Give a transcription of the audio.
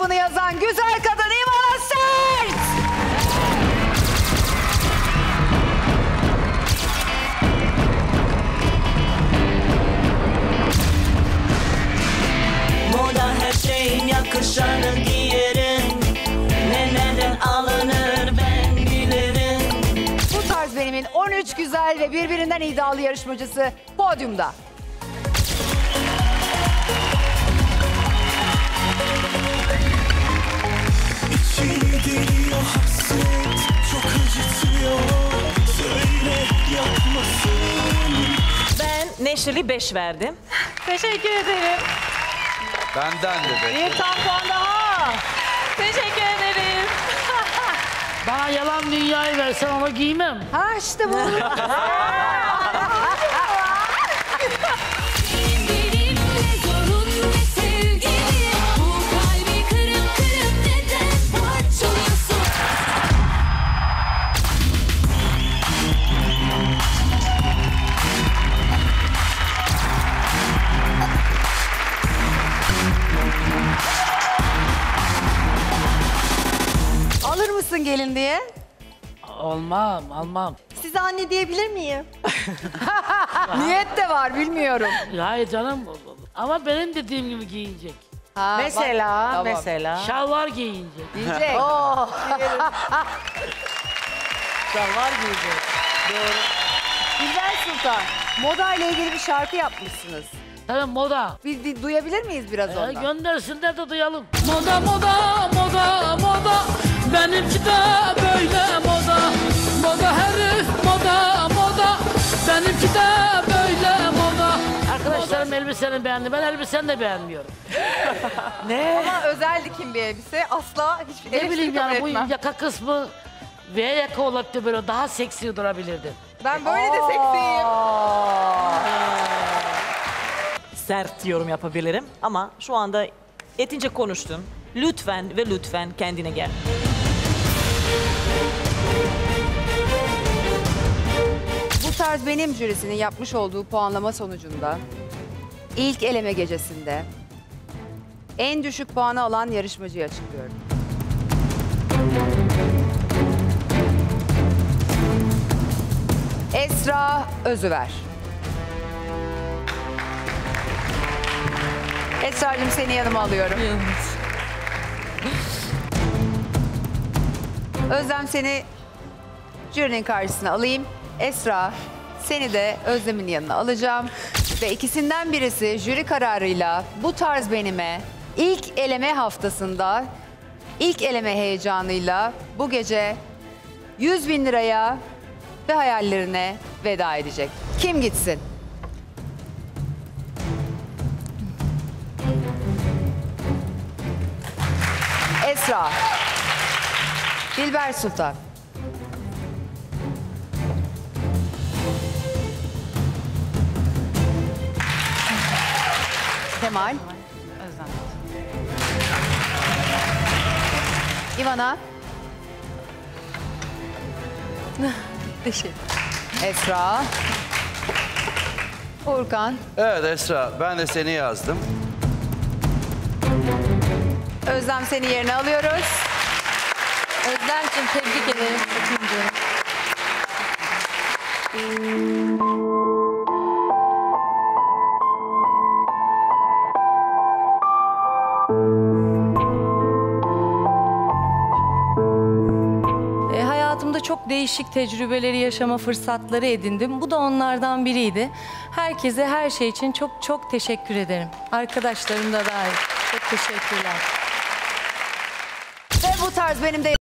kitabını yazan güzel kadın İvana Sert. Moda her şeyim yakışanı giyerim. Nereden alınır ben bilirim. Bu tarz benimin 13 güzel ve birbirinden iddialı yarışmacısı podyumda. İçini deliyor hasret, çok acıtıyor. Söyle yapmasın. Ben Neşeli 5 verdim. Teşekkür ederim. Benden de be. Bir tam puan daha. Teşekkür ederim. Bana yalan dünyayı versen onu giymem. Ha işte bu. Benimle zorun ne sevgili. Bu kalbi kırıp kırıp neden parçalıyorsun? Alır mısın gelin diye? Almam. Size anne diyebilir miyim? Niyet de var bilmiyorum. Hayır canım. Ama benim dediğim gibi giyinecek. Ha, Mesela, tamam. mesela. Şalvar giyinecek. Diyecek. Şalvar giyecek. İlber Sultan, moda ile ilgili bir şarkı yapmışsınız. Tabii moda. Bir duyabilir miyiz biraz ondan? Göndersinler de duyalım. Moda. Benimki de böyle moda. Moda herif moda. Benimki de böyle moda. Arkadaşlarım elbiseni beğendi. Ben elbiseni de beğenmiyorum. Ama özel dikim bir elbise. Asla hiçbir Ne bileyim yani bu etmem. yaka kısmı V yaka olarak da böyle daha seksi durabilirdi. Ben böyle de seksiyim. Sert yorum yapabilirim ama şu anda etince konuştun. Lütfen ve lütfen kendine gel. Bu tarz benim jürisinin yapmış olduğu puanlama sonucunda ilk eleme gecesinde en düşük puanı alan yarışmacıyı açıklıyorum. Esra Özüver. Esra'cığım seni yanıma alıyorum. Özlem seni jürinin karşısına alayım. Esra seni de Özlem'in yanına alacağım. Ve ikisinden birisi jüri kararıyla bu tarz benime ilk eleme haftasında ilk eleme heyecanıyla bu gece 100.000 liraya ve hayallerine veda edecek. Kim gitsin? Esra. Dilber Sultan. Kemal. Özlem. İvana. Teşekkür. Esra. Urkan. Evet Esra, ben de seni yazdım. Özlem seni yerine alıyoruz. Özlemciğim tebrik ederim. Hayatımda çok değişik tecrübeleri yaşama fırsatları edindim. Bu da onlardan biriydi. Herkese her şey için çok teşekkür ederim. Arkadaşlarım da dahil. Çok teşekkürler. Ve bu tarz benim de